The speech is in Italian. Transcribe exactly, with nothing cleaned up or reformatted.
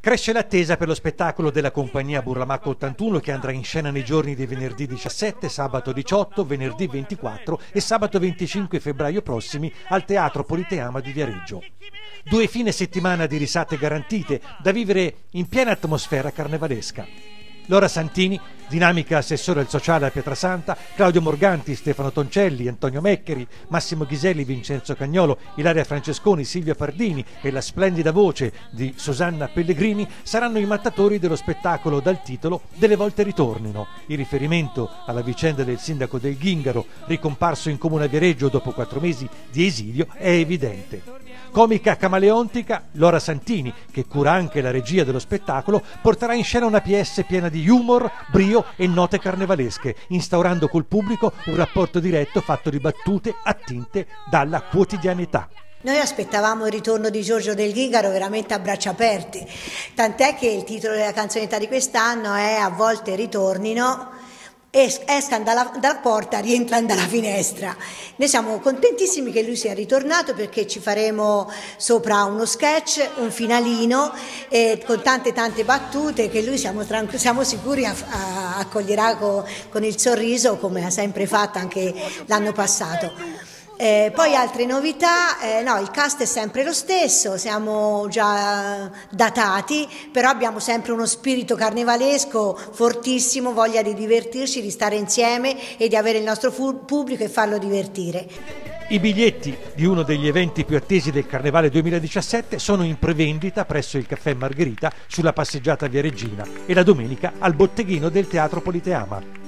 Cresce l'attesa per lo spettacolo della compagnia Burlamacco ottantuno che andrà in scena nei giorni di venerdì diciassette, sabato diciotto, venerdì ventiquattro e sabato venticinque febbraio prossimi al Teatro Politeama di Viareggio. Due fine settimana di risate garantite, da vivere in piena atmosfera carnevalesca. Lora Santini, dinamica assessore al sociale a Pietrasanta, Claudio Morganti, Stefano Toncelli, Antonio Meccheri, Massimo Ghiselli, Vincenzo Cagnolo, Ilaria Francesconi, Silvia Pardini e la splendida voce di Susanna Pellegrini saranno i mattatori dello spettacolo dal titolo Delle volte ritornino. Il riferimento alla vicenda del sindaco del Ghingaro, ricomparso in comune a Viareggio dopo quattro mesi di esilio, è evidente. Comica camaleontica, Lora Santini, che cura anche la regia dello spettacolo, porterà in scena una P S piena di humor, brio e note carnevalesche, instaurando col pubblico un rapporto diretto fatto di battute attinte dalla quotidianità. Noi aspettavamo il ritorno di Giorgio del Ghingaro veramente a braccia aperte, tant'è che il titolo della canzonetta di quest'anno è A volte ritornino, escano dalla, dalla porta, rientrano dalla finestra. Noi siamo contentissimi che lui sia ritornato perché ci faremo sopra uno sketch, un finalino eh, con tante tante battute che lui siamo, siamo sicuri a, a, accoglierà con, con il sorriso come ha sempre fatto anche l'anno passato. Eh, poi altre novità, eh, no, il cast è sempre lo stesso, siamo già datati, però abbiamo sempre uno spirito carnevalesco fortissimo, voglia di divertirci, di stare insieme e di avere il nostro pubblico e farlo divertire. I biglietti di uno degli eventi più attesi del Carnevale duemiladiciassette sono in prevendita presso il Caffè Margherita sulla passeggiata viareggina e la domenica al botteghino del Teatro Politeama.